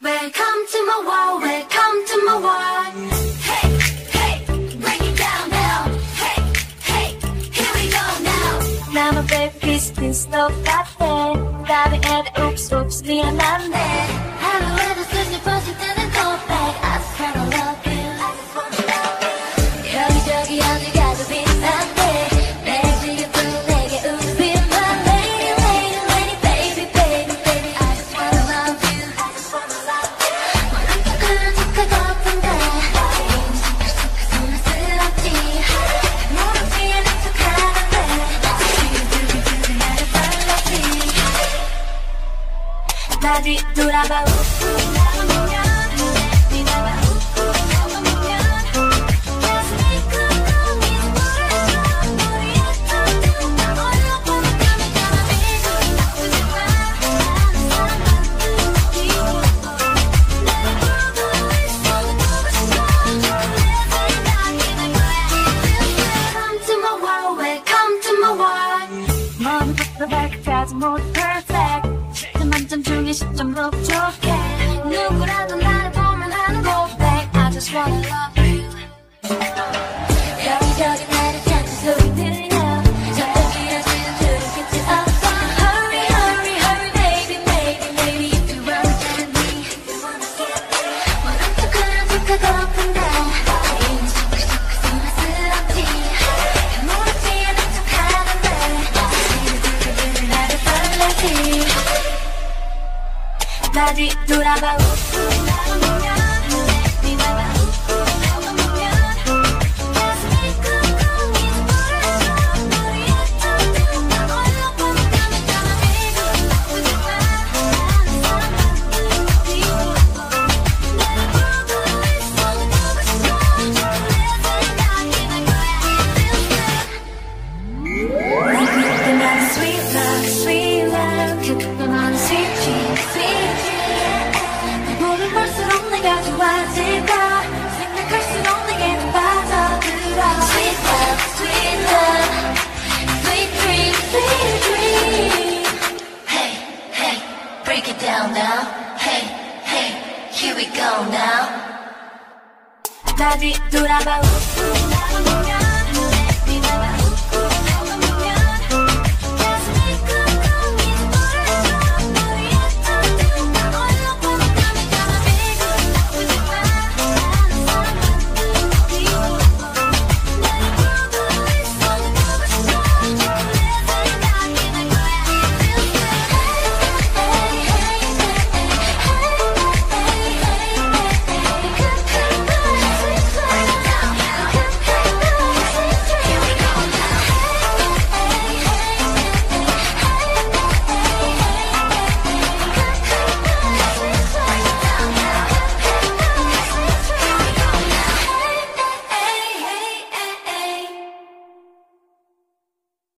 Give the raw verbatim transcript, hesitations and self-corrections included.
Welcome to my world, welcome to my world. Hey, hey, break it down now. Hey, hey, here we go now. I'm a baby, please, please, no 같아. 답이 애들, oops, oops, 미안한데. 하루에도 수십 번씩 뜨는 고백. I just wanna love you. 여기저기 어디 가도 비슷한데. 내 지금도 내게 웃으면 lady, lady, lady, baby, baby, baby. I just wanna love you. 그런 척하고픈데 소란스럽지 모르지 않은 척하는데 두근두근 나를 설레지 나 뒤돌아봐 웃고 나오면 네 나와 웃고 나오면 가슴이 쿵쿵이 몰아줘 머리에 텅텅 나 얼렁거려 감이 미소 나쁘지 마 나는 사랑만 느끼고 나를 보고 있어 보고 싶어 내 생각이 날 거야 Welcome to my world, welcome to my world. 머리부터 발끝까지 모두 perfect 만점 중에 십 점 높게 누구라도 나를 보면 하는 고백 I just wanna love you. 여기저기 나를 찾는 소리 들려 점점 길어지는 두근빛이 없어 Hurry hurry hurry baby baby baby if you wanna get me 모른 척 그런 척하고픈데 인식 소란스럽지 모르지 않은 척하는데 두근두근 나를 설레지 나 뒤돌아봐 웃고 나오면 네 나와 웃고 나오면 가슴이 쿵쿵이 몰아줘 머리에 텅텅 나 얼렁거려 감이 미소 나쁘지 마 나는 사랑만 느끼고 나를 보고 있어 보고 싶어 내 생각이 날 거야 It feels good 네 맘은 sweet love sweet love 그것만 sweet dream sweet dream 보면 볼수록 내가 좋아질까 생각할수록 내게 더 빠져들어 Sweet love, sweet love Sweet dream, sweet dream Hey, hey, break it down now Hey, hey, here we go now 나 뒤돌아봐 웃고 나오면